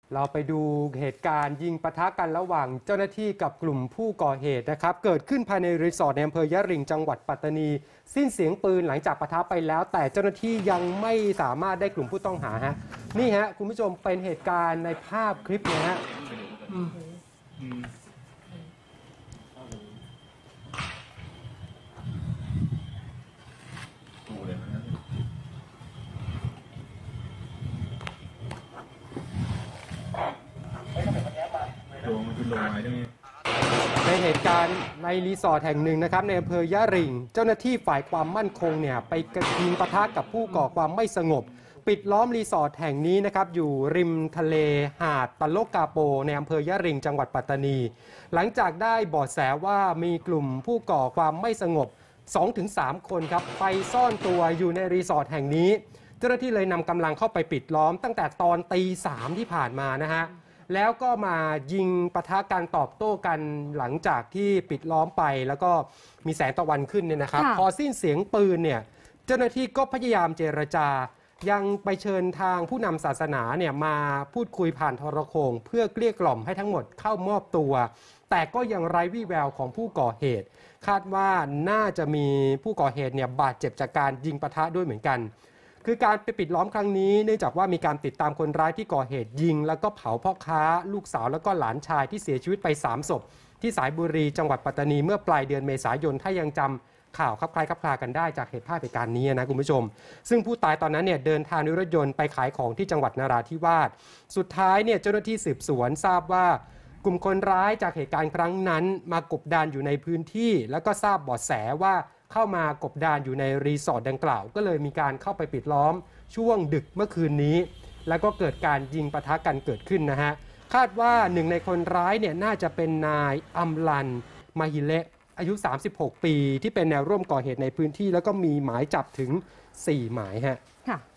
เราไปดูเหตุการณ์ยิงปะทะกันระหว่างเจ้าหน้าที่กับกลุ่มผู้ก่อเหตุนะครับเกิดขึ้นภายในรีสอร์ทในอำเภอยะริงจังหวัดปัตตานีสิ้นเสียงปืนหลังจากปะทะไปแล้วแต่เจ้าหน้าที่ยังไม่สามารถได้กลุ่มผู้ต้องหาฮะนี่ฮะคุณผู้ชมเป็นเหตุการณ์ในภาพคลิปนะฮะในเหตุการณ์ในรีสอร์ทแห่งหนึ่งนะครับในอำเภอยะริงเจ้าหน้าที่ฝ่ายความมั่นคงเนี่ยไปยิงปะทะกับผู้ก่อความไม่สงบปิดล้อมรีสอร์ทแห่งนี้นะครับอยู่ริมทะเลหาดตะโลกกาโปในอำเภอยะริงจังหวัดปัตตานีหลังจากได้เบาะแสว่ามีกลุ่มผู้ก่อความไม่สงบ 2-3 คนครับไปซ่อนตัวอยู่ในรีสอร์ทแห่งนี้เจ้าหน้าที่เลยนำกำลังเข้าไปปิดล้อมตั้งแต่ตอนตี 3ที่ผ่านมานะฮะแล้วก็มายิงปะทะการตอบโต้กันหลังจากที่ปิดล้อมไปแล้วก็มีแสงตะวันขึ้นเนี่ยนะครับพอสิ้นเสียงปืนเนี่ยเจ้าหน้าที่ก็พยายามเจรจายังไปเชิญทางผู้นำศาสนาเนี่ยมาพูดคุยผ่านโทรโข่งเพื่อเกลี้ยกล่อมให้ทั้งหมดเข้ามอบตัวแต่ก็ยังไร้วี่แววของผู้ก่อเหตุคาดว่าน่าจะมีผู้ก่อเหตุเนี่ยบาดเจ็บจากการยิงปะทะด้วยเหมือนกันคือการไปปิดล้อมครั้งนี้เนื่องจากว่ามีการติดตามคนร้ายที่ก่อเหตุยิงแล้วก็เผาพ่อค้าลูกสาวแล้วก็หลานชายที่เสียชีวิตไป3 ศพที่สายบุรีจังหวัดปัตตานีเมื่อปลายเดือนเมษายนถ้ายังจำข่าวคลับคล้ายคลับคลากันได้จากเหตุการณ์นี้นะคุณผู้ชมซึ่งผู้ตายตอนนั้นเนี่ยเดินทางด้วยรถยนต์ไปขายของที่จังหวัดนราธิวาสสุดท้ายเนี่ยเจ้าหน้าที่สืบสวนทราบว่ากลุ่มคนร้ายจากเหตุการณ์ครั้งนั้นมากบดานอยู่ในพื้นที่แล้วก็ทราบเบาะแสว่าเข้ามากบดานอยู่ในรีสอร์ทดังกล่าวก็เลยมีการเข้าไปปิดล้อมช่วงดึกเมื่อคืนนี้แล้วก็เกิดการยิงปะทะกันเกิดขึ้นนะฮะคาดว่าหนึ่งในคนร้ายเนี่ยน่าจะเป็นนายอัมลันมาฮิเละอายุ36 ปีที่เป็นแนวร่วมก่อเหตุในพื้นที่แล้วก็มีหมายจับถึง4 หมายฮะ